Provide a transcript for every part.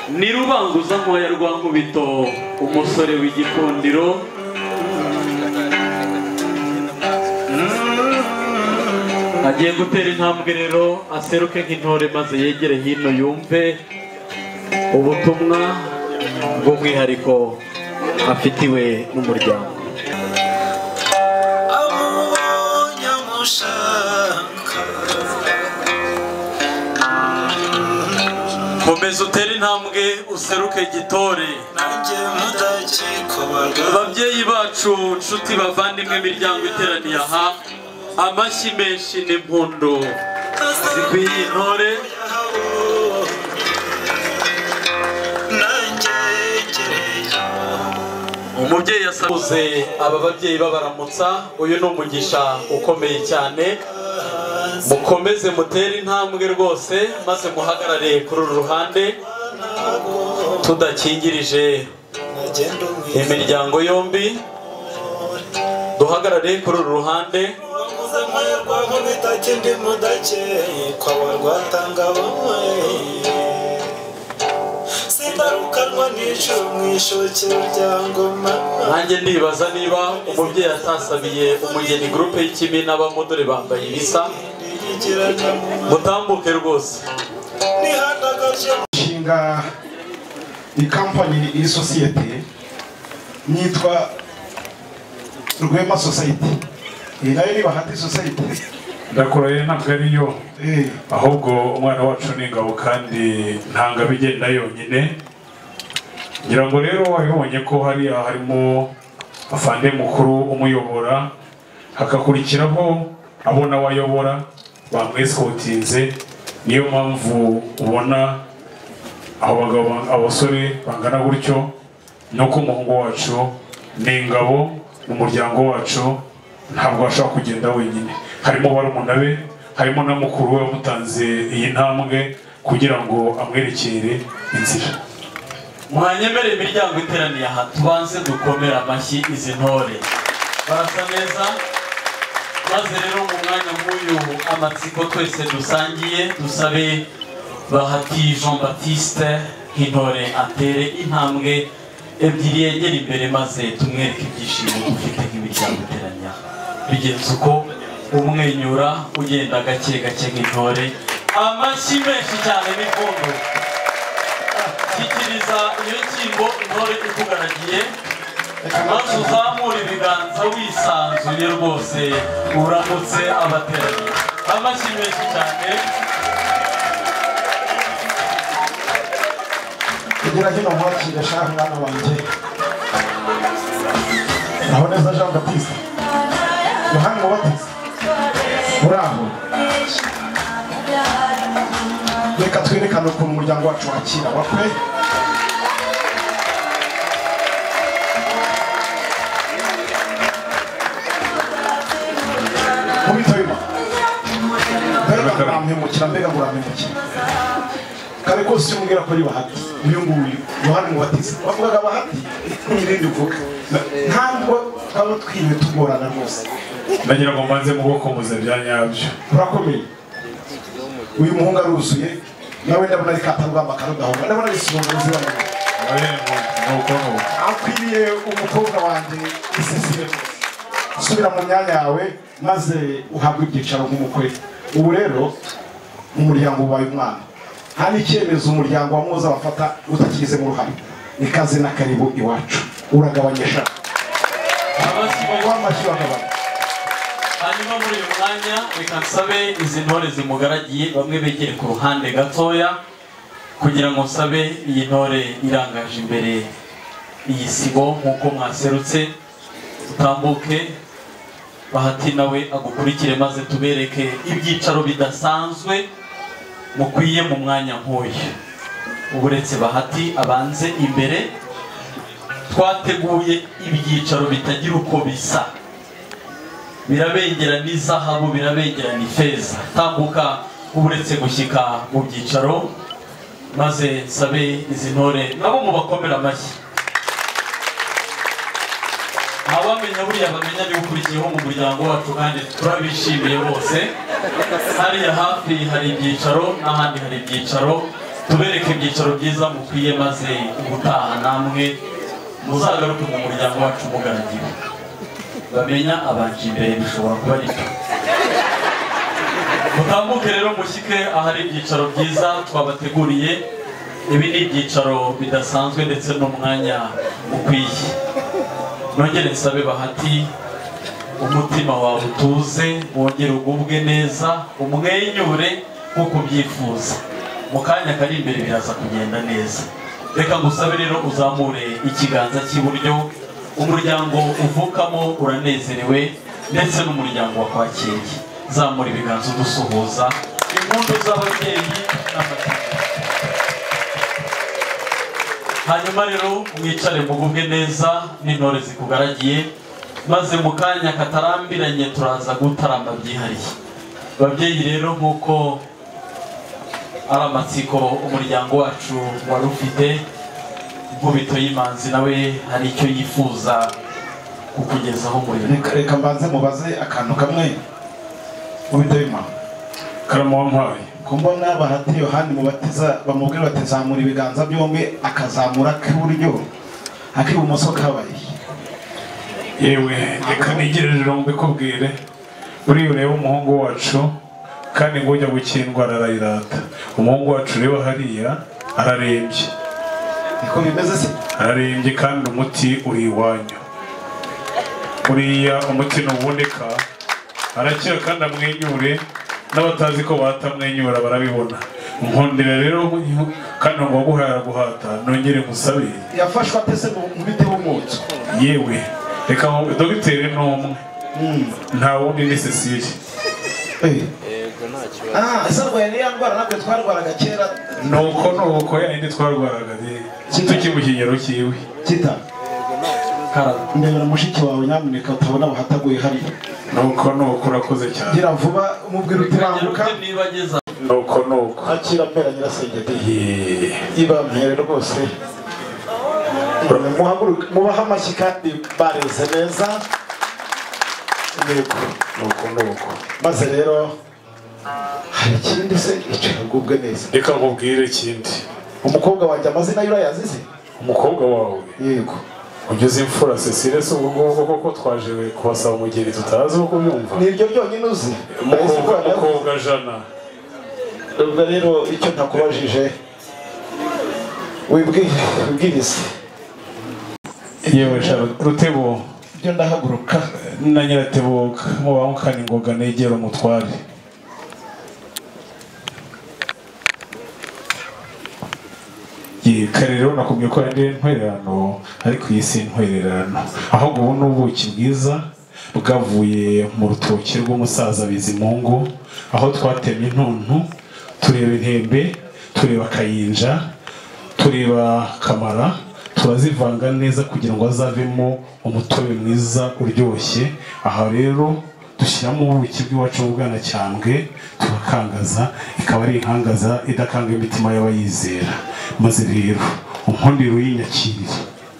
ni Rubanguza nkoya rwa Nkubito umusore w'igikundiro agiye gutera intambwe rero aseruke nk'intore maze yegere hino yumve ubutumwa bw'umwihariko afitiwe n'umuryango. Komeza utere intambwe useruke gitore. Ababyeyi bacu, nshuti bavandimwe, imiryango iteraniye aha, amashyi menshi n'impundu zikwiye intore. Umubyeyi yasabuze aba babyeyi babaramutsa, uyu ni umugisha ukomeye cyane. Mukomeze mutere intambwe rwose maze muhagarare kuri uru ruhande tudakingirije imiryango yombi, duhagarare kuri uru ruhande. Nanjye ndibaza niba umubyeyi atasabiye umugeni groupe y'ikimi n'abamodore bambaye ibisa, mutambuke rwose. Shinga ni company iri societe nitwa Rwema Society, nayo ni Bahati Society. Ndakuraye ntabwo ariyo, ahubwo umwana wacu ni ingabo kandi ntanga bigenda yonyine. Ngira ngo rero wabibonye ko hariya harimo afande mukuru umuyobora, hakakurikiraho abona wayobora bamwescotinze. Niyo mpamvu ubona aho bagabo abasore bangana gutyo, nuko umuhungu wacu ni ingabo mu muryango wacu, ntabwo ashaka kugenda wenyine. Harimo barumuna be, harimo na mukuru we wamutanze iyi ntambwe kugira ngo amwerekere inzira. Mwanyemere imiryango iteraniye aha, tubanze dukomera amashyi izi ntore, barasa neza. Maze rero mu mwanya nk'uyu amatsiko twese dusangiye, dusabe Bahati Jean Baptiste nk'intore atere intambwe ebyiri yegera imbere maze tumwereke ibyishimo dufite nk'imiryango iteraniye aha. Bigenze uko umwenyura ugenda gake gake nk'intore. Amashyi menshi cyane n'impundu. Shyikiriza iyo nshyimbo intore ikugaragiye, maze uzamura ibiganza wisanzuye rwose uramutse abateraniye. Amashyi menshi cyane. Kugira hino mwakira shaka mwana wanjye. Aho neza Jean Baptiste. Yohani Mubatiza. Bravo. Reka twerekane ukuntu umuryango wacu wakira wakwe. Mubitoyima. Mbega muramhemukira, mbega muramhemukira. Kare kose umbwira ko ari Bahati, uyu nguyu Yohani Mubatiza. Bavugaga Bahati n'irindi uvuga. Ntabwo twaba twiwe tugorana rwose. Ndagira ngo mbanze muboko muze bya nyabyo. Urakomeye. Uyu muhungu aruzuye, nawe ndabona ari katarwamba karudahunga, ndabona bisubongozi bamwe. Nuko akwiriye umukobwa wanjye isesire. Subira mu myanya yawe maze uhabwe ibyicaro nk'umukwe. Ubu rero mu muryango ubaye umwana, hari icyemezo umuryango wamuza bafata utakigize mu ruhame. Ikaze na karibu iwacu, uragabanyesha amashyi wagabanya. Hanyuma muri uyu mwanya reka nsabe izi ntore zimugaragiye bamwe begere ku ruhande gatoya, kugira ngo nsabe iyi ntore irangaje imbere iyi sibo nk'uko mwaserutse, utambuke. Bahati nawe agukurikire maze tubereke ibyicaro bidasanzwe mukwiye mu mwanya nk'uyu. Uburetse Bahati abanze imbere, twateguye ibyicaro bitagira uko bisa, birabengera n'izahabu, birabengera n'ifeza. Tambuka uburetse gushyika mu byicaro maze nsabe izi ntore nabo mubakomera amashyi. Abamenya buriya bamenya niba ukurikiyeho mu muryango wacu kandi turabishimiye bose. Hariya hafi hari ibyicaro n'ahandi hari ibyicaro, tubereke ibyicaro byiza mukwiye, maze ubutaha namwe muzagaruke mu muryango wacu mugaragiwe. Bamenya abanje imbere bishobora kuba ari byo. Mutambuke rero mushyike ahari ibyicaro byiza twabateguriye. Ibi ni ibyicaro bidasanzwe ndetse n'umwanya ukwiye. Nongere nsabe Bahati, umutima wawe utuze, wongere ugubwe neza, umwenyure nk'uko ubyifuza. Mu kanya kari imbere biraza kugenda neza. Reka ngusabe rero uzamure ikiganza cy'iburyo. Umuryango uvukamo uranezerewe ndetse n'umuryango wakwakiriye. Zamura ibiganza udusuhuza. Impundu z'ababyeyi n'amategeko. Hanyuma rero mwicare mugubwe neza n'intore zikugaragiye, maze mu kanya katarambiranye turaza gutaramba byihariye. Babyeyi rero nk'uko ari amatsiko umuryango wacu wari ufite, Nkubito y'Imanzi nawe hari icyo yifuza kukugezaho muri reka mbanze mubaze akantu kamwe. Nkubito y'Imanzi karamo wampaye ko mbona Bahati Yohani mubatiza bamubwira batizamura ibiganza byombi, akazamura k'iburyo ak'ibumoso kabaye. yewe reka nigereje mbikubwire, buriya ureba umuhungu wacu kandi ngo ujya gukindwa ararayirata. Umuhungu wacu reba hariya ararembye, niko bimeze se? ararembye kandi umuti uri iwanyu. Uriya umuti nuboneka arakira kandi amwenyure, n'abatazi ko batamwenyura barabibona. Nkundira rero kandi ngo waguhaye araguhata, nongere musabe. Yafashwe atese mu biti b'umutso. Yewe reka dogiteri n'umwe, nta wundi ni Cecile. Isarwaye niya ndwara nabwo twarwaraga kera. Nuko yandi twarwaraga tuki mu kinyero kiwe. Kita ndebera mushiki wawe nyamuneka utabona bahataguye hariya. Nuko urakoze cyane. Gira vuba umubwira utibanguka. Nuko akira mpera nyirasengede. Iba mpere rwose. Mubaha amashyi kandi bareze neza. Nuko maze rero hari ikindi se icara ugubwe neza. Reka nkubwire ikindi. Umukobwa wanjye amazina y'ura yazize? Umukobwa wawe? Yego. Ugeze imfura Cecile se ubwo koko twaje kubasaba umugeni tutazi uko byumva. Niryo byonyine uzi? Umukobwa Jana. Ubwo rero icyo ntakubajije wibwirize. Yewe Rutebo ibyo ndahaguruka na Nyiratebuka mubamukana ingoga negera umutware. Kare rero nakubwiye ko ari intwererano, ariko iyi si intwererano, ahubwo ubu n'ubuki bwiza bwavuye mu rutoki rw'umusaza Bizimungu, aho twatemye intuntu, tureba intembe, tureba kayinja, tureba kamara, turazivanga neza kugira ngo azavemo umutobe mwiza uryoshye. Aha rero dushyiramo ubuki bw'iwacu mu Bwanacyambwe, tubakangaza, ikaba ari inkangaza idakanga imitima y'abayizera. Maze rero unkundiro y'inyakirire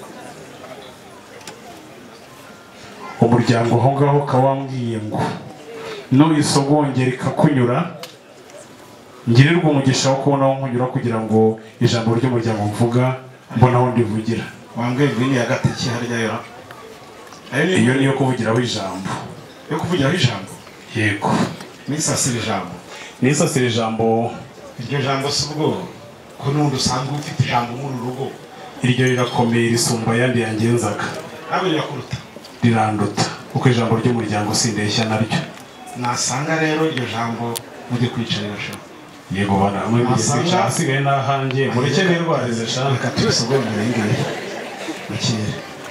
umuryango aho ngaho kawambwiye ngo nuyisogongera ikakunyura, ngirirwa umugisha wo kubona aho nkunyura kugira ngo ijambo ry'umuryango mvuga mbona aho ndivugira. Wambwiye ngwini ya gateki harya yo. Iyo niyo kuvugiraho ijambo. Yo kuvugiraho ijambo? Yego. Nisasira ijambo. Nisasira ijambo. Iryo jambo si ubwo ko n'undi usanzwe ufite ijambo muri rugo. Iryo rirakomeye risumba ayandi yangenzaga. Ntabwo rirakuruta? Riranduta kuko ijambo ry'umuryango sindeshya naryo. Nasanga rero iryo jambo mujye kwicarira sho. Yego bana mwe mugeze hasigaye nahanjye mureke nirwarize shaka. Reka tubisogongere ngiye. Mukire.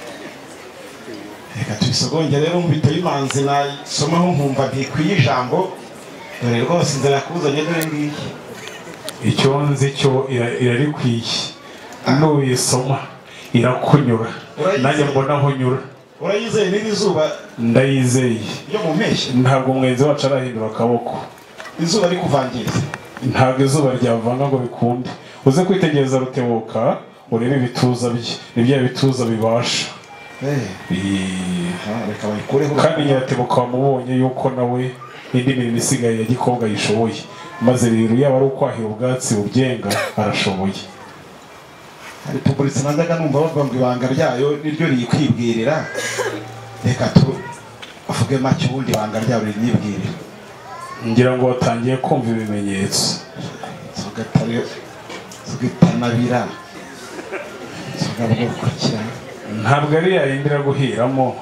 Reka tubisogongere rero Nkubito y'Imanzi nasomaho nkumva ntikwiye ijambo. Dore rwose inzara yakuzanye dore ngiye. Icyo nzi cyo irarikwiye. Nuyisoma irakunyura. Nanjye mbona aho nyura. Urayizeye n'izuba? Ndayizeye. Yo mu mpeshyi? Ntabwo umwenzi wacu arahindura akaboko. Izuba rikuvangiriza? Ntabwo izuba ryavanga ngo bikunde. Uze kwitegereza Rutebuka urebe ibituza bye, nibyo bituza bibasha. Reka bayikureho. Kandi Nyiratebuka wamubonye yuko nawe indi mirimo isigaye ya gikobwa yishoboye, maze rero yaba ari ukwahira ubwatsi ubyenga arashoboye. Repubulika nandaga numva bavuga ngo ibanga ryayo niryo rikwibwirira, reka tuvuge make ubundi ibanga ryayo rinyibwirira. Ngira ngo watangiye kumva ibimenyetso. Tugitanabira tugakurikira, ntabwo ari yayindira guhiramo.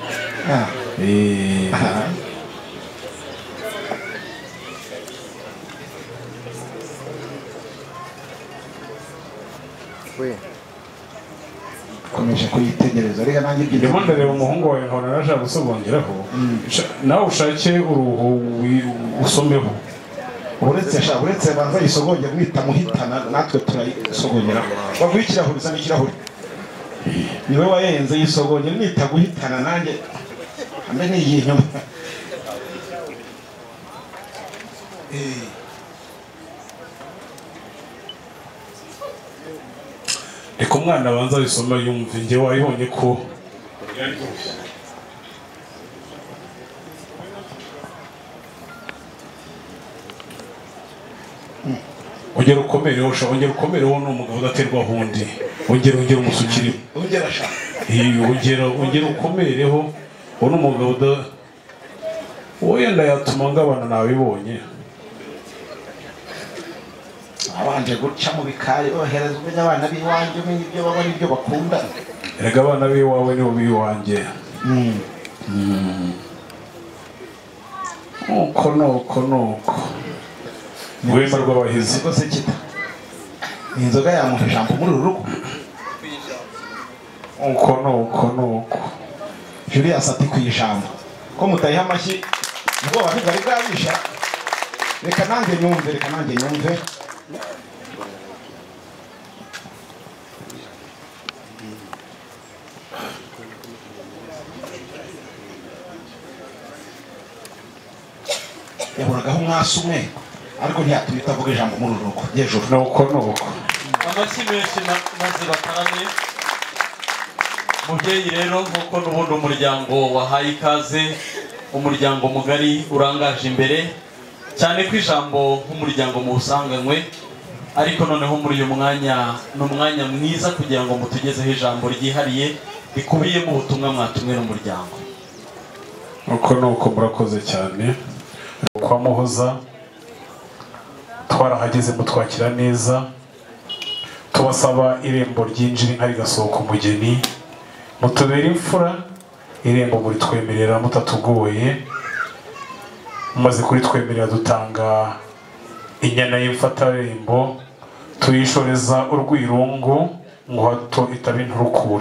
komeje kuyitegereza, reka nanjye ndimo ndareba umuhungu wawe nkabona arashaka gusogongeraho. Nawe ushake uruhu usomeho. uretse banza yisogongera mwita muhitana, natwe turayisogongera. baguha ikirahuri, zana ikirahuri. niwe wayenze yisogongera, mwita guhitana nanjye ambe nigiye inyuma. reka umwana abanza wisoma yumve. njye wayibonye ko ongera ukomereho, ongera ukomereho, ni umugabo udaterwa hundi. ongera umusukire, ongera ukomereho. uwo ni umugabo wenda yatuma ngabana nabibonye. abanje guca mu bikari bohereza, umenya abana b'iwanjye, umenya ibyo baba n'ibyo bakunda. erega abana b'iwawe nibo b'iwanjye. nuko Rwema rw'abahizi. Ni inzoga yamuha ijambo muri uru rugo. nuko Julius ati ku ijambo ko mutayiha amashyi ngo bari bwabisha. reka nanjye nyumve. yaburagaho umwasi umwe ariko ntiyatuma itavuga ijambo muri uru rugo. Yejuru nuko amashyi menshi maze batarame. Mubyeyi rero, nk'uko n'ubundi umuryango wahaye ikaze, umuryango mugari urangaje imbere cyane ko ijambo nk'umuryango mu busanganywe, ariko noneho muri uyu mwanya ni umwanya mwiza kugira ngo mutugezeho ijambo ryihariye rikubiyemo ubutumwa mwatumwe n'umuryango. nuko murakoze cyane. kwa Muhoza twarahageze mutwakira neza, tubasaba irembo ryinjira inka rigasohoka umugeni, mutubera imfura, irembo muri twemerera mutatugoye. mumaze kuri twemerera dutanga inyana y'imfatarembo, tuyishoreza urwirungu ngo hato itaba inturukure.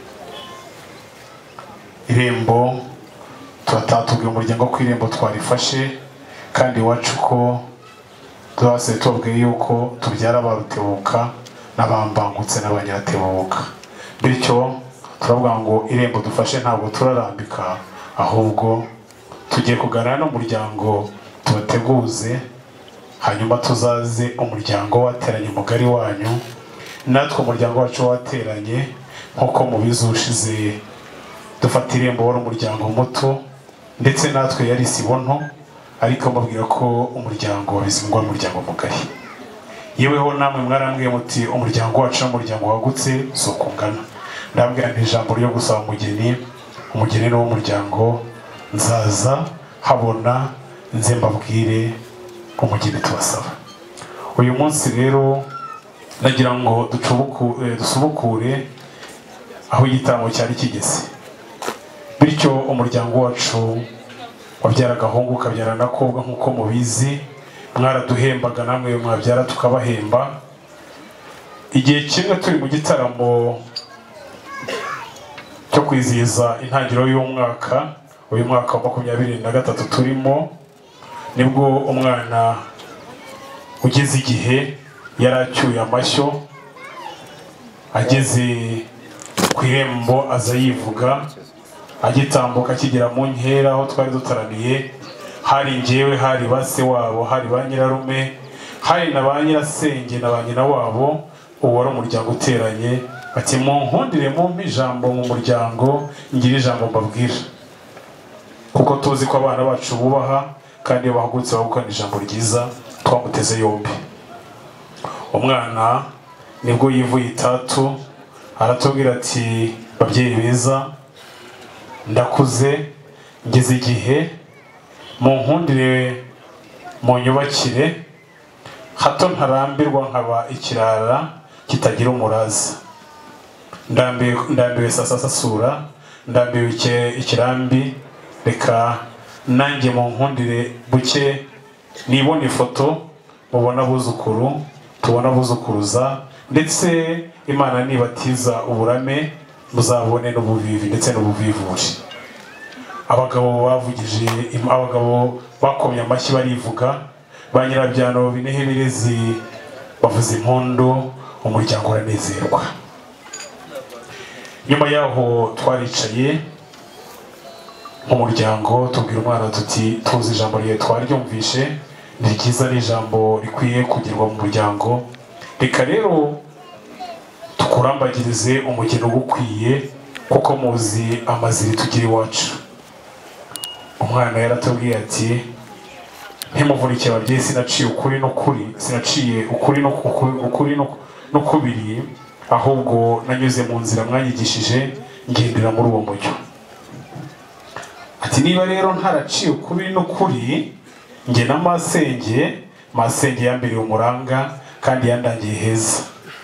irembo turatatubwiye umuryango ko irembo twarifashe, kandi iwacu ko twase tubwiye yuko tubyara barutebuka n'abambangutse n'abanyiratebuka. bityo turavuga ngo irembo dufashe ntabwo turarambika, ahubwo tugiye kuganira n'umuryango tubateguze, hanyuma tuzaze umuryango wateranye mugari wanyu, natwe umuryango wacu wateranye nk'uko mubizi ushize dufata irembo wari umuryango muto, ndetse natwe yari isibonto, ariko mubwira ko umuryango wabizingwa umuryango mugari. yeweho namwe mwarambwiye muti umuryango wacu n'umuryango wagutse so kungana. ndabwira nti ijambo ryo gusaba umugeni n'umuryango, nzaza habona nze mbabwire umugeni tubasaba. uyu munsi rero nagira ngo dusubukure aho igitaramo cyari kigeze. bityo umuryango wacu wabyara agahungu kabyara n'akobwa nk'uko mubizi, mwaraduhembaga namwe mwabyara tukabahemba. igihe kimwe turi mu gitaramo cyo kwizihiza intangiriro y'umwaka, uyu mwaka wa 2023 turimo, nibwo umwana ugeze igihe yaracyuye amashyo, ageze ku irembo aza yivuga, agitambuka kigera mu nkera aho twari dutaraniye. hari njyewe, hari base wabo, hari ba nyirarume, hari na ba nyirasenge na ba nyina wabo. uwo wari umuryango uteranye, ati munkundire mumpe ijambo mu muryango, ngira ijambo mbabwira, kuko tuzi ko abana bacu bubaha kandi iyo bahagurutse bagukana ijambo ryiza twamuteze yombi. Umwana nibwo yivuye itatu aratubwira ati babyeyi beza ndakuze ngeze igihe mu nkundire mu nyubakire hato ntarambirwa nkaba ikirara kitagira umuraza. Ndambiwe sasasura ndambiwe ikirambi reka nanjye mu nkundire buke nibona ifoto mubona abuzukuru tubona abuzukuruza ndetse Imana nibatiza uburame muzabone n'ubuvivi ndetse n'ubuvivure. Abagabo bakomye amashyi barivuga, ba nyirabyano binehe birezi bavuza impundu, umuryango uranezerwa. Nyuma yaho twaricaye nk'umuryango tubwira umwana tuti tuzi ijambo rye twaryumvishe ni ryiza, ni ijambo rikwiye kugirwa mu muryango, reka rero tukurambagirize umugeni ugukwiye kuko muzi amaziri tugira iwacu. Umwana yaratubwiye ati ntimuvunike ababyeyi, sinaciye ukuri n'ukubiri, ahubwo nanyuze mu nzira mwanyigishije ngendera muri uwo mujyo. Ati niba rero ntaraciye ukuri n'ukuri nge na masenge yambiriye umuranga kandi yandangiye heza.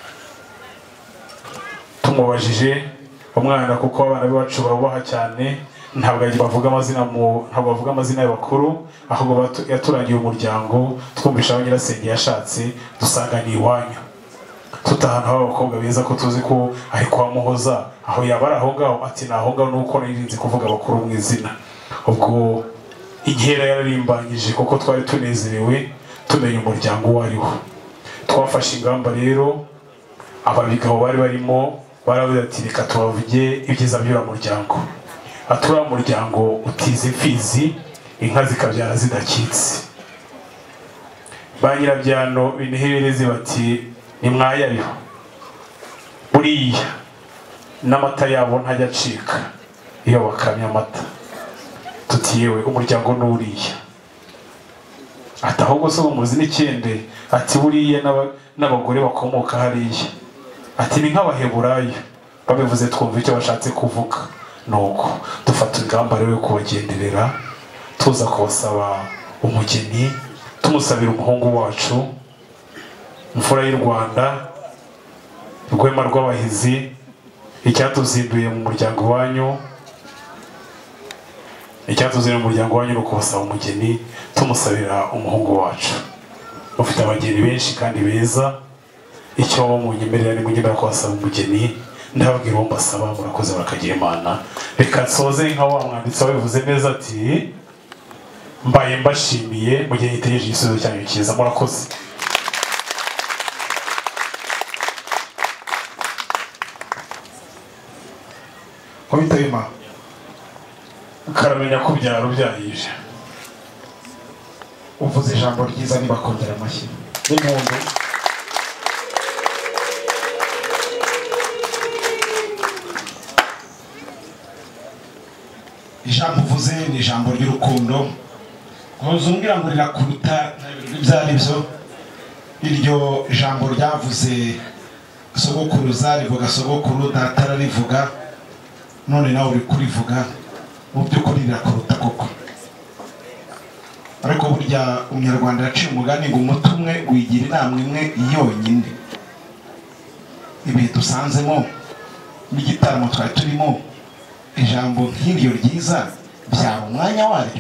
Tumubajije umwana kuko abana bacu babubaha cyane, ntabwo bavuga amazina y'abakuru, ahubwo yaturangiye umuryango twumvisha aho nyirasenge yashatse dusanga ni iwanyu. Tutahana abakobwa beza ko tuzi ko ari kwa Muhoza, aho yaba ari aho ngaho. Ati ni aho ngaho nuko nirinze kuvuga abakuru mu izina. Ubwo inkera yararimbanyije kuko twari tunezerewe tumenya umuryango uwo ariwo. Twafashe ingamba rero, ababigabo bari barimo baravuze ati reka tubavuge ibyiza by'uriya muryango. Ati uriya muryango utiza imfizi inka zikabyara zidakitse. Ba nyirabyano binehe birezi bati nimwayayo buriya n'amata yabo ntajya acika iyo bakamye amata. Tuti yewe umuryango n'uriya. Ati ahubwo se umuzi n'ikende. Ati buriya n'abagore bakomoka hariya. Ati ni nk'abaheburayo. Babivuze twumva icyo bashatse kuvuga. Nuko dufata ingamba rero yo kubagenderera, tuza kubasaba umugeni, tumusabira umuhungu wacu, imfura y'u Rwanda, rwema rw'abahizi, icyatuzinduye mu muryango wanyu. Icyatuzinduye mu muryango wanyu ni ukubasaba umugeni, tumusabira umuhungu wacu. Ufite abageni benshi kandi beza, icyo munyemerera ni munyemerera kubasaba umugeni, ndababwira uwo mbasaba murakoze barakagira Imana. Reka nsoze nka wa mwanditsi wabivuze neza ati mbaye mbashimiye mu gihe gitegereje igisubizo cyanyu cyiza, murakoze. Wabitayima karamenya ko byaro byayije. uvuze ijambo ryiza nibakongera amashyi n'impundu. Ijambo uvuze ni ijambo ry'urukundo, uzumbwira ngo rirakuruta ibyo ari byo. Iryo jambo ryavuze sogokuruza rivuga sogokuru, data ararivuga, none nawe uri kurivuga, mu by'ukuri rirakuruta koko. Ariko burya umunyarwanda yaciye umugani ngo umuti umwe wigira inama imwe yonyine. Ibihe dusanzemo n'igitaramo twari turimo, ijambo nk'iryo ryiza byaba umwanya waryo.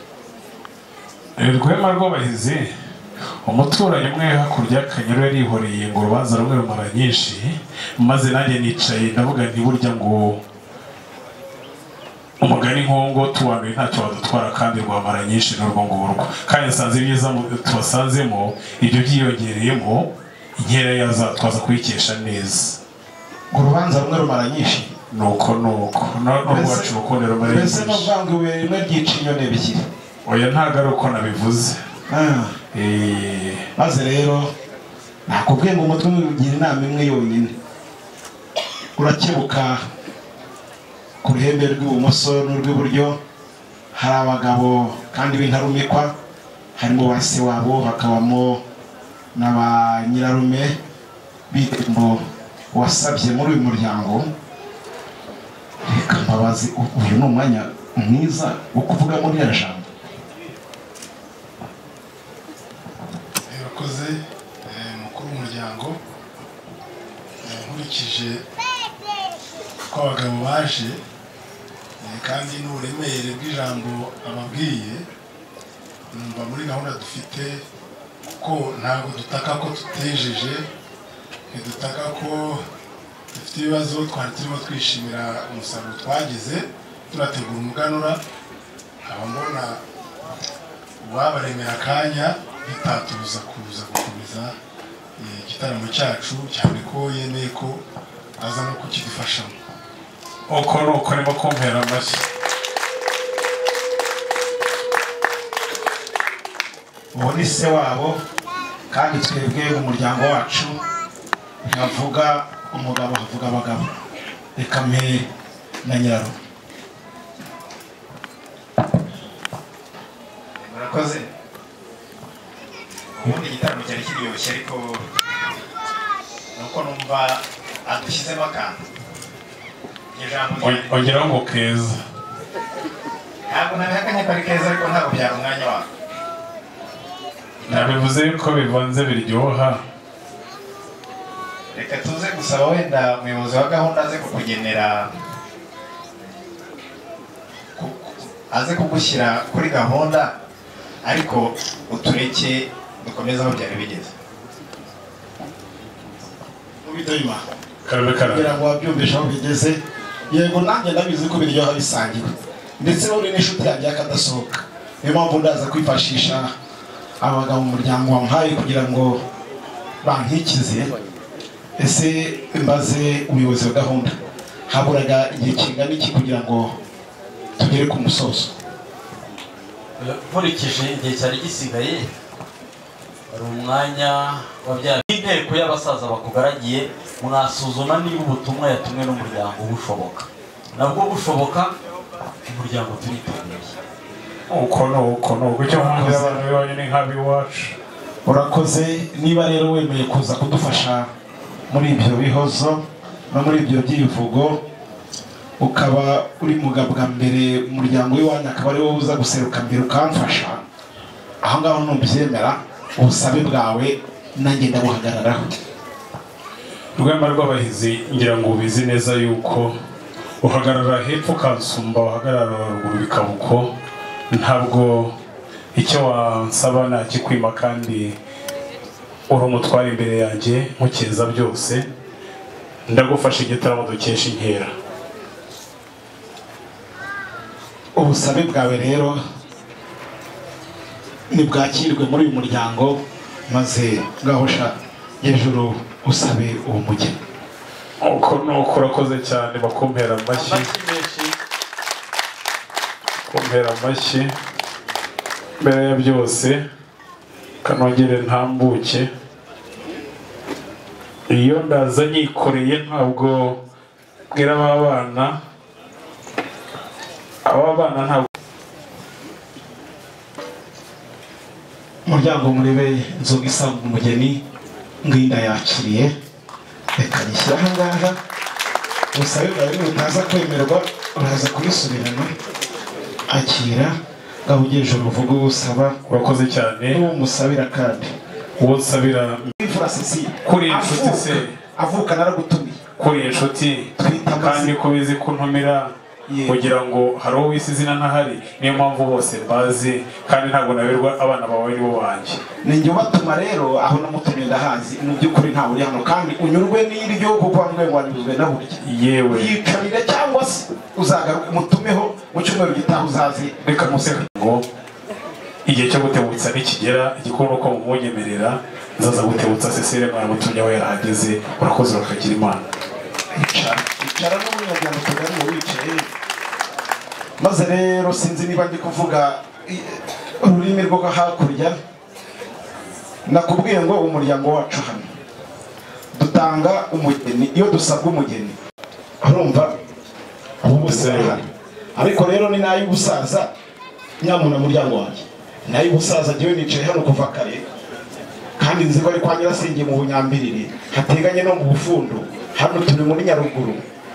Rwema rw'abahizi, umuturanyi umwe hakurya y'Akanyaru yarihoreye ngo urubanza rumwe rumara nyinshi, maze nanjye nicaye ndavuga nti burya ngo umugani nk'uwo tuwanduye ntacyo wadutwara kandi rwamara nyinshi n'urwo ngurwo. Kandi nsanze ibyiza tubasanzemo ibyo byiyongereyemo, inkera yazatwaza kuyikesha neza. Urubanza rumwe rumara nyinshi nuko n'urwacu urukundo rumara nyinshi. Mbese n'uvanga ibuye rimwe ryica inyoni ebyiri. Oya ntabwo ari uko nabivuze. Maze rero nakubwiye ngo umutwe ugira inama imwe yonyine. Urakebuka ku ruhembe rw'ibumoso n'urw'iburyo hari abagabo kandi b'intarumikwa harimo ba se wabo hakabamo n'aba nyirarume b'indirimbo wasabye muri uyu muryango. Reka mbabazi, uyu ni umwanya mwiza wo kuvuga muri iriya jambo. Murakoze mukuru w'umuryango, nkurikije ko abagabo baje kandi n'uburemere bw'ijambo ababwiye, numva muri gahunda dufite ko ntabwo dutaka ko tutejeje, ntidutaka ko dufite ibibazo, twari turimo twishimira umusaruro twagize turategura umuganura. nkaba mbona uwabaremera akanya bitatubuza kuza gukomeza igitaramo cyacu, cyane ko yemeye ko aza no kukidufashamo. uko nuko arimo kumpera amashyi. Uwo ni se wabo, kandi twebwe mu muryango wacu ntavuga umugabo havuga abagabo. Reka mpere na nyirarume. Murakoze. Ubundi igitaramo cyari kiryoshye, ariko nuko numva adushyizemo akantu. ongeraho ngo keza. Ntabwo nabihakanye ko ari keza, ariko ntabwo byari umwanya wako. nabivuze ko bivanze biryoha. Reka tuze gusaba wenda umuyobozi wa gahunda aze kukugenera, aze kugushyira kuri gahunda, ariko utureke dukomeze aho byari bigeze. Ubidoma Karabe kugira ngo wabyumvishe aho bigeze. Yego nanjye ndabizi ko biryoha bisangiwe, ndetse uri n'inshuti yanjye yakadasohoka. Niyo mpamvu ndaza kwifashisha abagabo mu muryango wampaye kugira ngo bankikize. Ese mbaze ubuyobozi wa gahunda, haburaga igihe kingana iki kugira ngo tugere ku musozo? nkurikije igihe cyari gisigaye, hari umwanya wa bya inteko y'abasaza bakugaragiye, mwasuzuma niba ubutumwa yatumwe n'umuryango bushoboka. Nabwo bushoboka, umuryango turiteguye. uko nuko icyo mpamvu y'abantu bibanye ni nk'abiwacu. Urakoze. Niba rero wemeye kuza kudufasha muri ibyo bihozo no muri ibyo byivugo, ukaba uri mugabwa mbere umuryango w'iwanyu, akaba ari wowe uza guseruka mbere ukamfasha, aho ngaho nubyemera ubusabe bwawe nanjye ndabuhagararaho. Rwema rw'abahizi, ngira ngo ubizi neza yuko uhagarara hepfo ukansumba, uhagarara ruguru bikaba uko. Ntabwo icyo wansaba nakikwima, kandi uri umutware imbere yanjye nkukeza byose. Ndagufasha igitaramo dukesha inkera. Ubusabe bwawe rero nibwakirwe muri uyu muryango, maze ngahosha hejuru usabe uwo mugeni. uko nuko urakoze cyane. bakumpera amashyi, kumpera amashyi. mbere ya byose kanongere ntambuke. iyo ndaza nyikoreye ntabwo bwira aba bana ntabwo. Umuryango murebe inzoga isanga umugeni ngwinda yakiriye. Reka nishyira aha ngaha. Ubusabe bwawe butaza kwemerwa uraza kubisubirana. Akira ngaho ugejeje uruvugo usaba. urakoze cyane. N'uwo musabira kandi uwo nsabira imfura Cecile kuri inshuti se, avuka naragutumiye kuri inshuti, kandi ko bizi kuntumira kugira ngo hari uwo wisi izina ntahari. niyo mpamvu bose bazi, kandi ntabwo nabirwa abana bawe ari bo banjye. ninjye ubatuma rero, aho namutumye ndahazi. Mu by'ukuri ntawe uri hano, kandi unyurwe n'iryo kuko wambwiye ngo wanyuzwe na burya. yewe yicarire, cyangwa se uzagaruka umutumeho mu cyumweru gitaha uzazi. reka museka ngo igihe cyo gutebutsa nikigera, igikuru uko mumwonyemerera nzaza gutebutsa Cecile mwaramutumye we yarahageze. urakoze urakagira Imana. Icara n'umunyarwanda tugari ngo wicaye. Maze rero sinzi niba ndi kuvuga ururimi rwo hakurya. Nakubwiye ngo umuryango wacu hano dutanga umugeni iyo dusabwa umugeni. Urumva abo bose barahari, ariko rero ni n'ay'ubusaza. Nyamuna muryango wanjye nayo ubusaza njyewe nicaye hano kuva kare kandi nzi ko ari kwa nyirasenge mu Bunyambiriri hateganye no mu Bufundo hano turi muri Nyaruguru.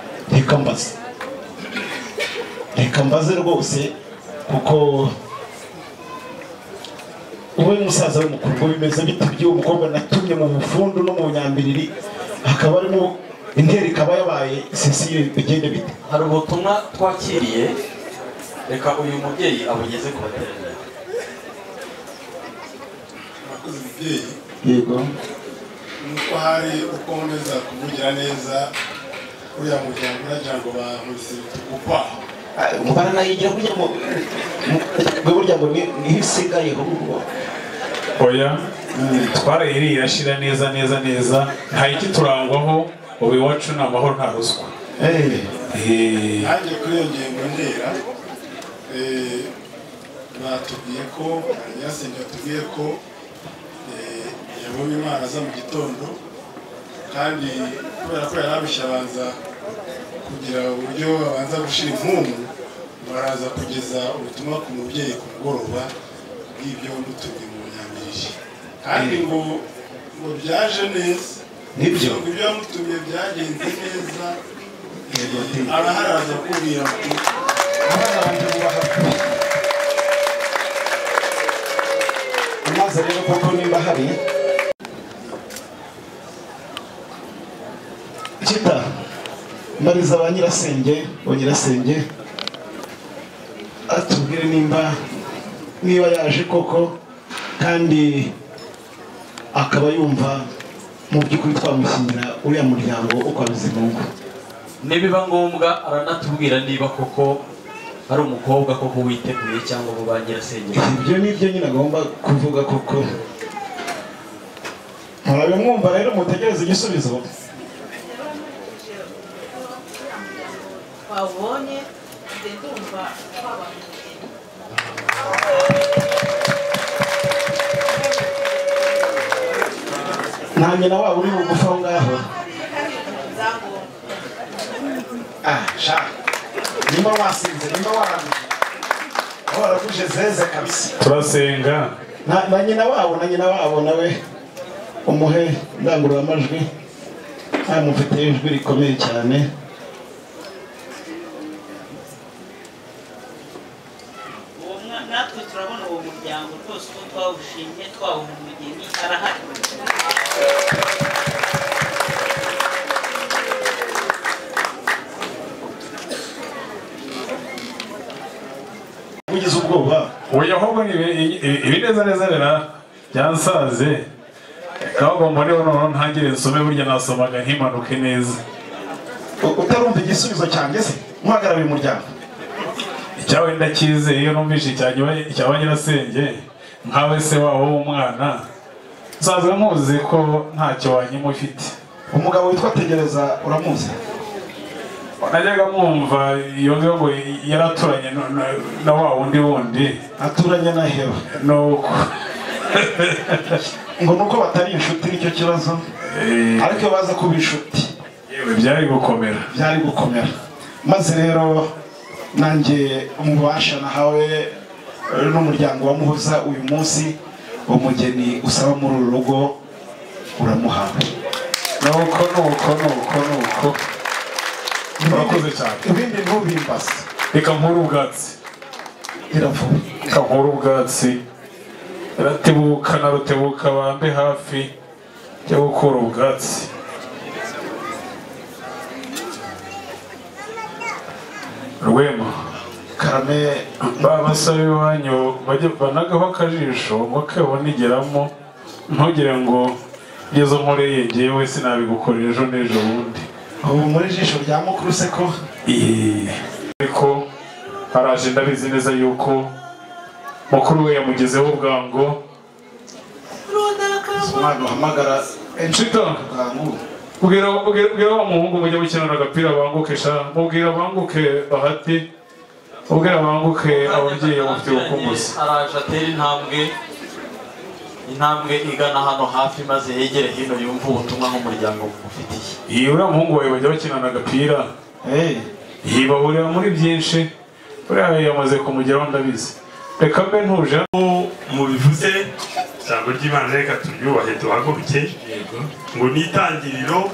Reka mbaze rwose kuko uwe musaza w'umukuru ngo bimeze bite by'uwo mukobwa natumye mu Bufundo no mu Bunyambiriri hakaba arimo interi ikaba yabaye Cecile bigende bite? Hari ubutumwa twakiriye, reka uyu mubyeyi abugeze ku bateraniye. Murakoze mubyeyi. Yego. Nuko hari uko neza kuvugira neza uriya muryango uragira ngo bamuze gukwaho. Umubana nayigira burya ngo ni isigaye ahubwo. Oya twarayiriye irashira neza nta iki turangwaho ubu iwacu ni amahoro nta ruswa. Nanjye kuri iyo ngingo ndera batubwiye ko nyirasenge yatubwiye ko yabonye Imana aza mu gitondo kandi kubera ko yararushye abanza kugira uburyo abanza gushira impumu baraza kugeza ubutumwa ku mubyeyi ku mugoroba bw'ibyo mutumye mu Bunyambiriri kandi ngo byaje neza nibyo ibyo yamutumye byagenze neza. Araharaza kubwira ko abana banje bubaha amaze rero kuko nimba hari Chita mbariza ba nyirasenge atubwire niba yaje koko kandi akaba yumva mu by'ukuri twamushyingira uriya muryango uko abizimungu. Nibiba ngombwa aranatubwira niba koko ari umukobwa koko witeguye cyangwa bo ba nyirasenge. Ibyo nibyo nyine agomba kuvuga koko. Mwumva rero mutegereze igisubizo. Wabonye ndumva abantu nta nyina wabo uri bugufa aho ngaho. Sha nimba wasinze nimba waraguje zeze kabisa. Turasenga na nyina wabo nawe umuhe ndangururamajwi amufite ijwi rikomeye cyane. natwe turabona uwo muryango rwose uko twawushimye twawuha umugeni arahari. Ugize ubwoba oya ahubwo ibi neza rera byansaze ahubwo mboneho noneho ntangire nsome burya nasomaga nkimanuke neza. Utarumva igisubizo cyanjye se muhagarariye umuryango icyawe ndakize iyo numvise icya nyirasenge nkawe se wabo w'umwana nsanzwe muzi ko ntacyo wanyuma ufite. Umugabo witwa Tegereza uramuzi? Najyaga mwumva iyo ngo yaraturanye na wa wundi aturanye na hewa nuko ngo nuko batari inshuti nicyo kibazo ariko baza kuba inshuti yewe byari gukomera maze rero nanjye umubasha nahawe n'umuryango wa Muhoza uyu munsi umugeni usaba muri uru rugo uramuhawe. nuko murakoze cyane. Ibindi ntubimbaze reka nkuru ubwatsi iravuga ratebuka na rutebuka bambe hafi yo gukura ubwatsi. Rwema Karame babasaba iwanyu banagaho akajisho mukabonigeramo ntugire ngo izo nkoreye ngewe sinabigukorera ejo n'ejo bundi. ubu muri jisho rya mukuru se ko ariko haraje ndabizi neza yuko mukuru we yamugezeho ubwango. hamagara Nshita ubwira wa muhungu mujya gukinana agapira banguke sha mubwira banguke bahati ubwira banguke ababyeyi bafite ubukumbuzi. Araje atera intambwe igana hano hafi maze yegere hino yumva ubutumwa nk'umuryango ufitiye. Iyo uriya muhungu wawe bajya bakinana agapira bahurira muri byinshi buriya yamaze kumugeraho ndabizi. Reka mbe ntuje mubivuze ijambo ry'Imana reka turyubahe duhaguruke ngo n'itangiriro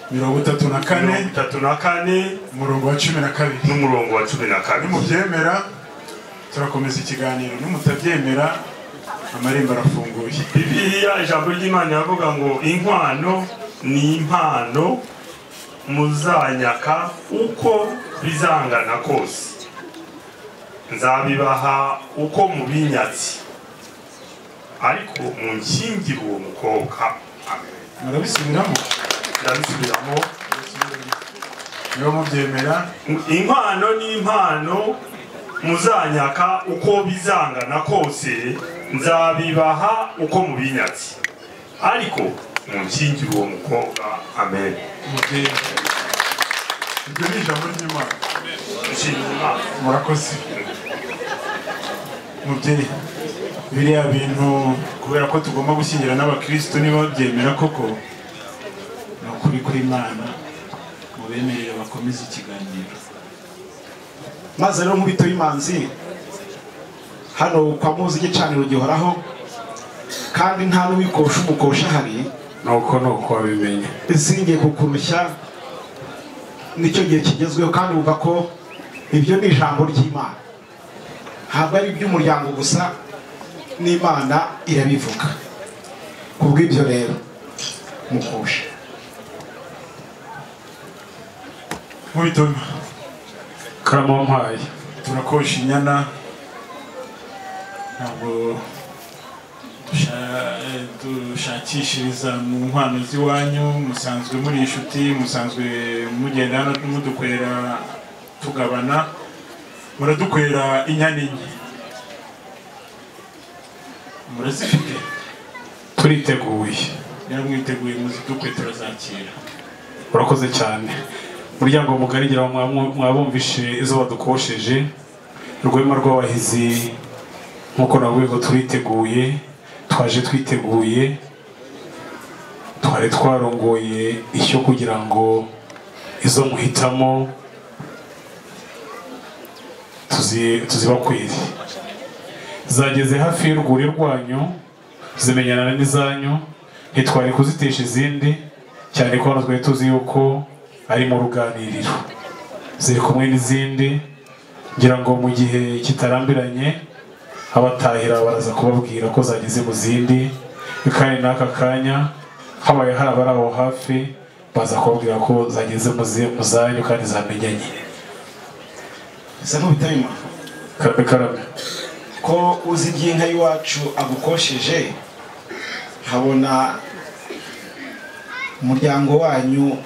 34 umurongo wa 12 n'umurongo wa 12 nimubyemera turakomeza ikiganiro nimutabyemera amarembo arafunguye. Bibiliya ijambo ry'Imana yavuga ngo inkwano ni impano muzanyaka uko bizangana kose nzabibaha uko mubinyatsi ariko munshyingire uwo mukobwa. Murabisubiramo niba mubyemera. inkwano ni impano muzanyaka uko bizangana kose nzabibaha uko mubinyatsi ariko munshyingire uwo mukobwa. Amen. Ibyo ni ijambo ry'Imana. Murakoze. Mubyeyi biriya bintu kubera ko tugomba gushyingira n'abakristo niba babyemera koko ni ukuri kw'Imana mubemerere bakomeze ikiganiro. maze rero nkubito y'imanzi hano kwa muzi igicaniro gihoraho kandi nta n'uwikosha umukosha hari nuko wabimenye izingiye kukurushya nicyo gihe kigezweho kandi wumva ko ibyo ni ijambo ry'Imana ntabwo ari iby'umuryango gusa n'Imana irabivuga. kubw'ibyo rero mukosha Nkubito karama mpaye turakosha inyana ntabwo dushakishiriza mu nkwano z'iwanyu musanzwe muri inshuti musanzwe mugenda hano mudukwera tugabana muradukwera inyana enye murazifite turiteguye yaramwiteguye muzidukwe turazakira. urakoze cyane muryango mugari ngira mwabumvishe izo badukosheje Rwema rw'abahizi nkuko navuye ngo turiteguye twaje twiteguye twari twarongoye ishyo kugira ngo izo muhitamo tuzibakwire zageze hafi y'urwuri rwanyu zimenyana n'izanyu ntitwari kuzitesha izindi cyane ko hano twari tuzi yuko ari mu ruganiriro ziri kumwe n'izindi ngira ngo mu gihe kitarambiranye abatahira baraza kubabwira ko zageze mu zindi kandi n'aka kanya habaye hari abari aho hafi baza kubabwira ko zageze mu zanyu kandi zamenyanye. isa nk'ubitayima karame ko uzi iby'inka y'iwacu agukosheje habona umuryango wanyu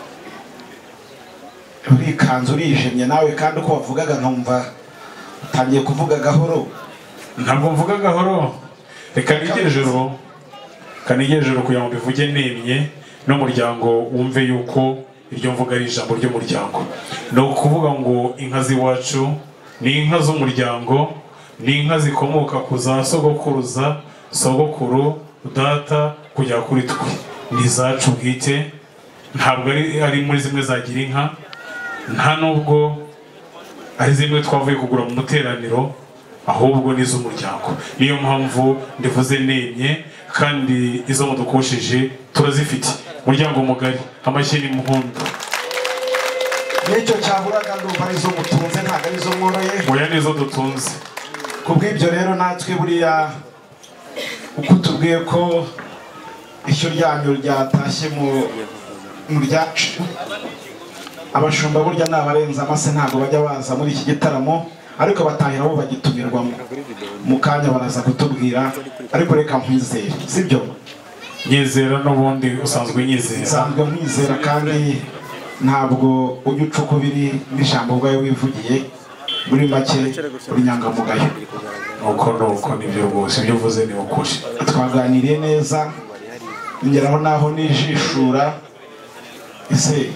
urikanze urijimye nawe kandi uko wavugaga nkumva utangiye kuvuga gahoro. ntabwo mvuga gahoro reka nigejuru kugira ngo bivuge nemye n'umuryango wumve yuko iryo mvuga ari ijambo ry'umuryango. ni ukuvuga ngo inka z'iwacu ni inka z'umuryango ni inka zikomoka ku za sogokuruza sogokuru data kujya kuri twe ni izacu bwite ntabwo ari muri zimwe zagira inka nta nubwo ari zimwe twavuye kugura mu muteraniro ahubwo ni iz'umuryango. niyo mpamvu ndivuze nemye kandi izo mudukosheje turazifite. umuryango mugari amashyi n'impundu n'icyo cyaburaga ndumva arizo mutunze ntabwo arizo mworoye oya nizo dutunze. kubw'ibyo rero natwe buriya uko tubwiye ko ishyo ryanyu ryatashye mu ryacu abashumba burya n'abarenza amase ntabwo bajya baza muri iki gitaramo ariko batahira bo bagitumirwamo mu kanya baraza kutubwira ariko reka nkwizere sibyo nyizera n'ubundi usanzwe nyizera nsanzwe nkwizera kandi ntabwo ujya uca uko biri n'ijambo bwawe wivugiye muri make uri nyangamugayo. nuko nibyo rwose ibyo uvuze ni ukuri. twaganiriye neza ngeraho naho nijishura ese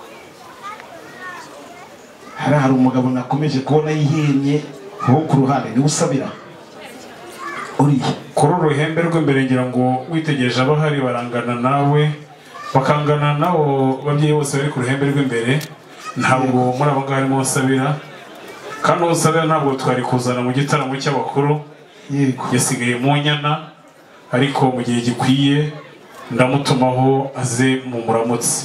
hari umugabo nakomeje kubona yihimye wo ku ruhande niwe usabira uriya kuri uruhembe rw'imbere ngira ngo witegereje abahari barangana nawe bakangana nabo babyeyi bose bari ku ruhembe rw'imbere ntabwo muri abo ngabo harimo usabira kandi usabira ntabwo twari kuzana mu gitaramo cy'abakuru yasigaye mu Nyana ariko mu gihe gikwiye ndamutumaho aze mu muramutse.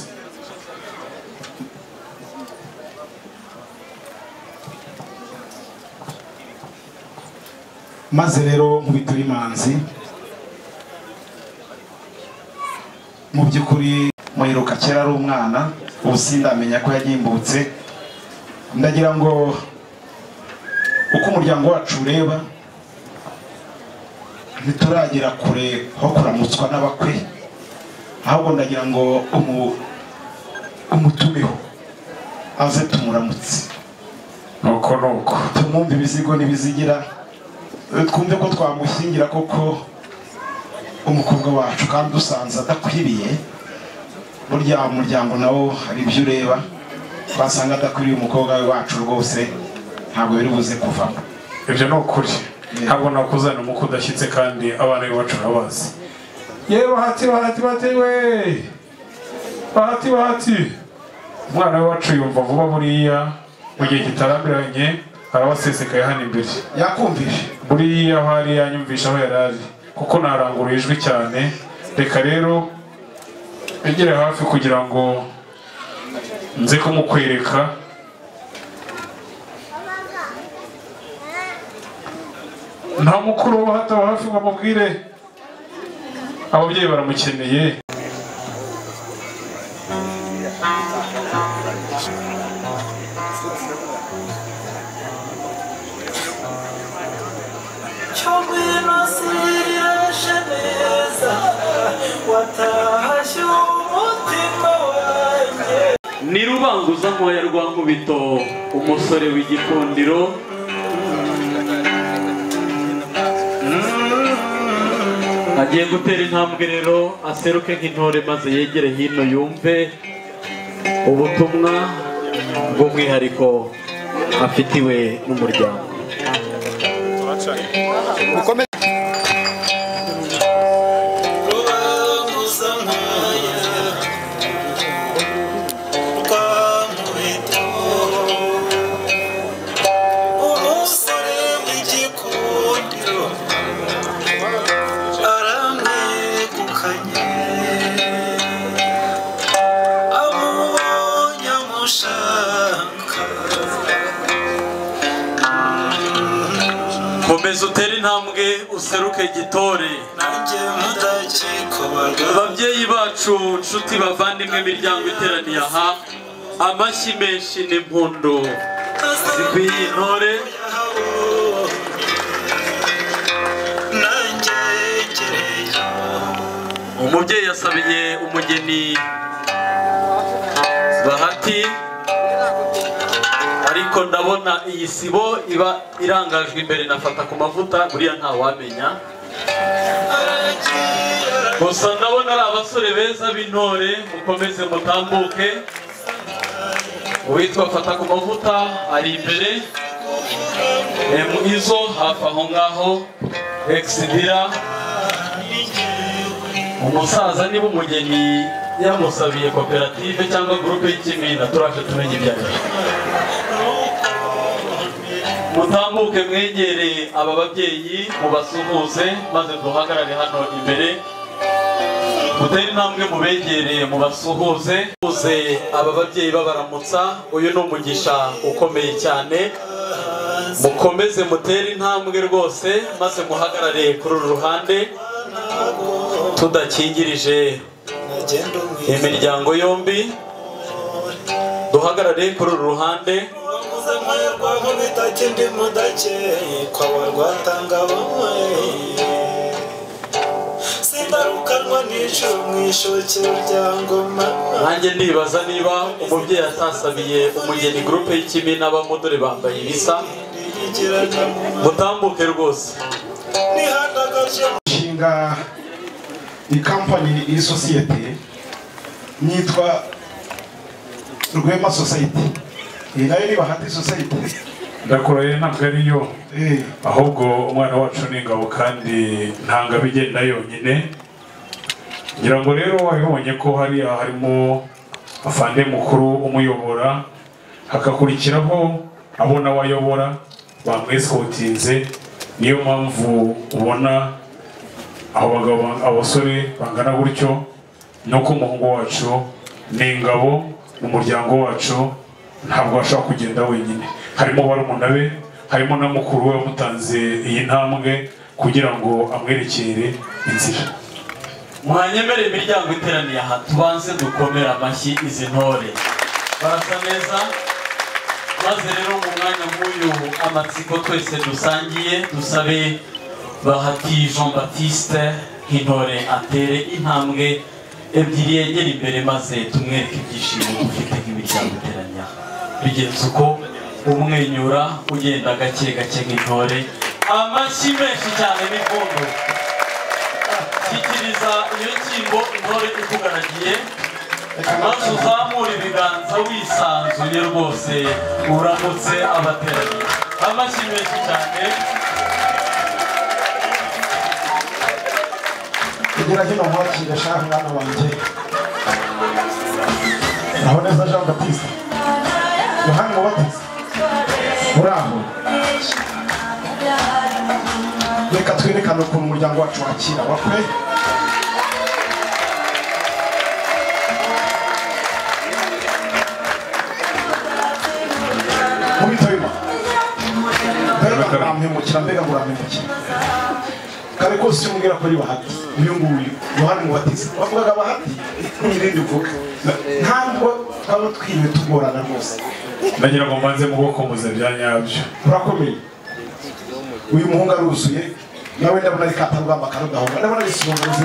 Maze rero nkubitira imanzi mu by'ukuri muheruka kera ari umwana ubu sindamenya ko yagimbutse. Ndagira ngo uko umuryango wacu ureba ntituragera kure ho kuramutswa n'abakwe, ahubwo ndagira ngo umutumeho aze tumuramutse nuko tumwumve ibizigo n'ibizigira, twumve ko twamushyingira koko umukobwa wacu kandi dusanze adakwiriye. Burya umuryango nawo hari ibyo ureba twasanga adakwiriye umukobwa wacu rwose ntabwo biri buze kuvamo. Ibyo ni ukuri, ntabwo nakuzana umukwe udashyitse kandi abana b'iwacu urabazi. Yewe bahati we bahati umwana w'iwacu yumva vuba buriya mu gihe kitarambiranye arabasesekaye hano imbere. Yakumvishe buriya aho ari yanyumvisha aho yari ari kuko narangura ijwi cyane. Reka rero egere hafi kugira ngo nze kumukwereka. Nta mukuru wo hata hafi ngo amubwire ababyeyi baramukeneye. Ni Rubanguza Nkoya rwa Nkubito, umusore w'igikundiro. Agiye gutera intambwe rero aseruke nk'intore maze yegere hino yumve ubutumwa bw'umwihariko afitiwe n'umuryango. Komeza utere intambwe useruke gitore. Ababyeyi bacu, nshuti bavandimwe, imiryango iteraniye aha, amashyi menshi n'impundu zikwiye intore. Umubyeyi yasabiye umugeni Bahati, ariko ndabona iyi sibo iba irangajwe imbere nafata ku mavuta buriya nta wamenya. Gusa ndabona ari abasore beza b'intore, mukomeze mutambuke. Uwitwa Fata ku mavuta ari imbere, Izo hafi aho ngaho, Exidira. Umusaza niba umugeni yamusabiye koperative cyangwa groupe y'ikimina turaje tumenye ibyaje. Mutambuke mwegere aba babyeyi mubasuhuze maze duhagarare hano imbere. Mutere intambwe mubegereye mubasuhuze. Aba babyeyi babaramutsa, uyu ni umugisha ukomeye cyane. Mukomeze mutere intambwe rwose maze muhagarare kuri uru ruhande tudakingirije imiryango yombi. Duhagarare kuri uru ruhande. Nanjye ndibaza niba umubyeyi atasabiye umugeni groupe y'ikimina abamudore bambaye ibisa. Mutambuke rwose. Shinga ikampani iri sosiyete nitwa Rwema Society. Nayo ni Bahati Society. Ndakuraye ntabwo ariyo, ahubwo umwana wacu ni ingabo kandi ntanga bigenda yonyine. Ngira ngo rero wabibonye ko hariya harimo afande mukuru umuyobora, hakakurikiraho abo nawe ayobora bamweskotinze, niyo mpamvu ubona aho bagabo abasore bangana gutyo nuko umuhungu wacu ni ingabo mu muryango wacu ntabwo ashaka kugenda wenyine harimo barumuna be harimo na mukuru we wamutanze iyi ntambwe kugira ngo amwerekere inzira mwanyemere imiryango iteraniye aha tubanze dukomera amashyi izi ntore barasa neza maze rero mu mwanya nk'uyu amatsiko twese dusangiye dusabe Bahati Jean Baptiste nk'intore atere intambwe ebyiri yegera imbere maze tumwereke ibyishimo dufite nk'imiryango iteraniye aha bigenze uko umwenyura ugenda gake gake nk'intore amashyi menshi cyane n'impundu shyikiriza iyo nshyimbo intore ikugaragiye maze uzamura ibiganza wisanzuye rwose uramutse abateraniye amashyi menshi cyane kugira hino nkwakira shaka mwana wanjye aho neza Jean Baptiste Yohani Mubatiza uraho reka twerekane ukuntu umuryango wacu wakira wakwe mubitoyima mbega murampemukira kare kose umubwira ko ari Bahati uyu nguyu Yohani Mubatiza bavugaga Bahati n'irindi uvuga ntabwo twaba twiwe tugorana rwose ndagira ngo mbanze mubokomuze bya nyabyo urakomeye uyu muhungu aruzuye nawe ndabona ari katarugamba karugahunga ndabona ari sinongozi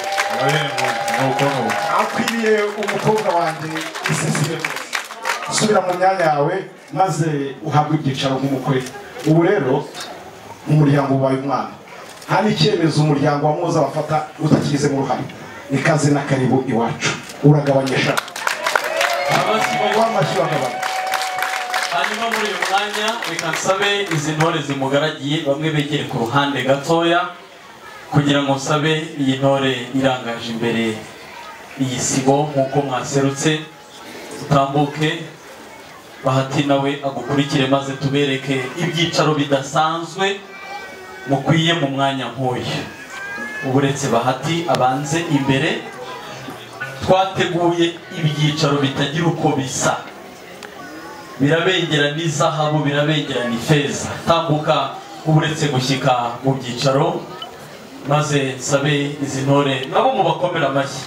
nuko akwiriye umukobwa wanjye isesire subira mu myanya yawe maze uhabwe ibyicaro nk'umukwe ubu rero mu muryango ubaye umwana hari icyemezo umuryango wamuza bafata utakigize mu ruhare ikaze na karibu iwacu uragabanyisha amashyi bagabanya hanyuma muri uyu mwanya reka nsabe izi ntore zimugaragiye bamwe begere ku ruhande gatoya kugira ngo nsabe iyi ntore irangaje imbere iyi sibo nk'uko mwaserutse utambuke Bahati nawe agukurikire maze tubereke ibyicaro bidasanzwe mukwiye mu mwanya nk'uyu uburetse Bahati abanze imbere twateguye ibyicaro bitagira uko bisa birabengera n'izahabu birabengera n'ifeza tambuka uburetse gushyika mu byicaro maze nsabe izi ntore nabo mubakomera amashyi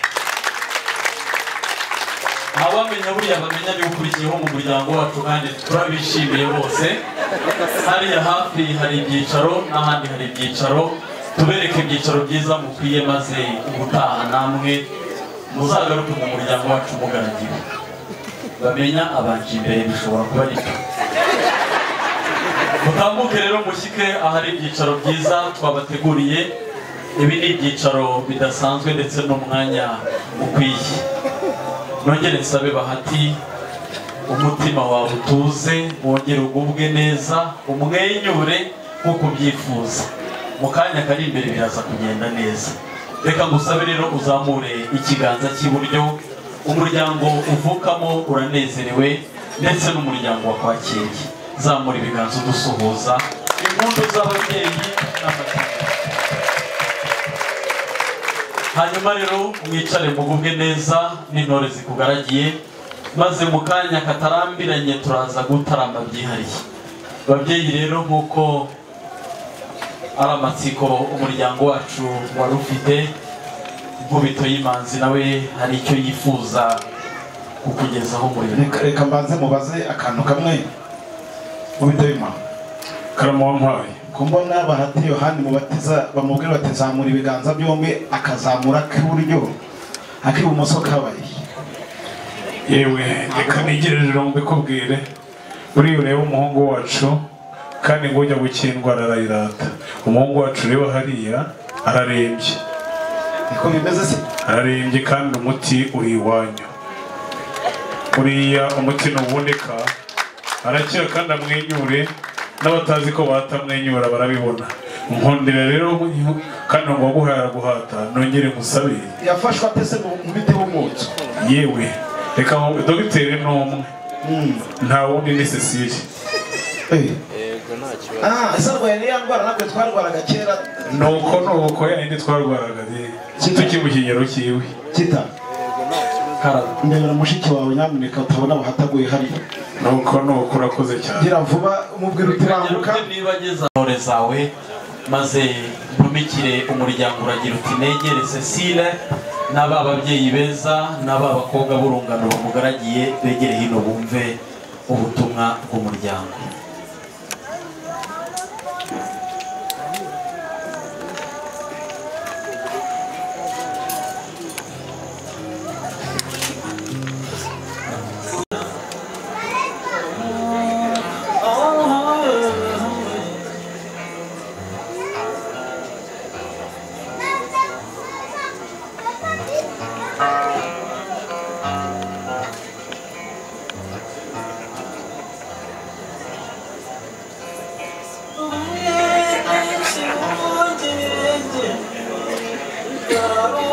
abamenya buriya bamenya niba ukurikiyeho mu muryango wacu kandi turabishimiye bose hariya hafi hari ibyicaro n'ahandi hari ibyicaro tubereke ibyicaro byiza mukwiye maze ubutaha namwe muzagaruke mu muryango wacu mugaragiwe bamenya abanje imbere bishobora kuba ari byo mutambuke rero mushyike ahari ibyicaro byiza twabateguriye ibi ni ibyicaro bidasanzwe ndetse n'umwanya ukwiye nongere nsabe Bahati umutima wawe utuze wongere ugubwe neza umwenyure nk'uko ubyifuza mu kanya kari imbere biraza kugenda neza reka ngusabe rero uzamure ikiganza cy'iburyo umuryango uvukamo uranezerewe ndetse n'umuryango wakwakiriye zamura ibiganza udusuhuza impundu z'ababyeyi n'amategeko hanyuma rero mwicare mugubwe neza n'intore zikugaragiye maze mu kanya katarambiranye turaza gutaramba byihariye babyeyi rero nk'uko ari amatsiko umuryango wacu wari ufite Nkubito y'Imanzi nawe hari icyo yifuza kukugezaho muri reka mbanze mubaze akantu kamwe Nkubito y'Imanzi karamo wampaye kumbona Bahati Yohani Mubatiza bamubwira batezamura ibiganza byombi akazamura k'iburyo ak'ibumoso kabaye yewe reka nigereje ngo mbikubwire uriya ureba umuhungu wacu kandi ngo ujya gukindwa ararayirata umuhungu wacu ureba hariya ararembye niko bimeze se ararembye kandi umuti uri iwanyu uriya umuti ntuboneka arakira kandi amwenyure n'abatazi ko batamwenyura barabibona nkundira rero kandi ngo waguhaye araguhata nongere musabe yafashwe atese mu biti b'umwotso yewe reka dogiteri n'umwe nta wundi ni Cecile Ese yari yandwara natwe twarwaraga kera. nuko yandi twarwaraga tuki mu kinyero kiwe Kita. Ndebera mushiki wawe nyamuneka utabona bahataguye hariya. nuko urakoze cyane. Gira vuba umubwira utiranguka. Nibageza intore zawe maze ntumikire umuryango uragira uti negere Cecile n'aba babyeyi beza n'aba bakobwa b'urungano bamugaragiye begere hino bumve ubutumwa bw'umuryango. Oh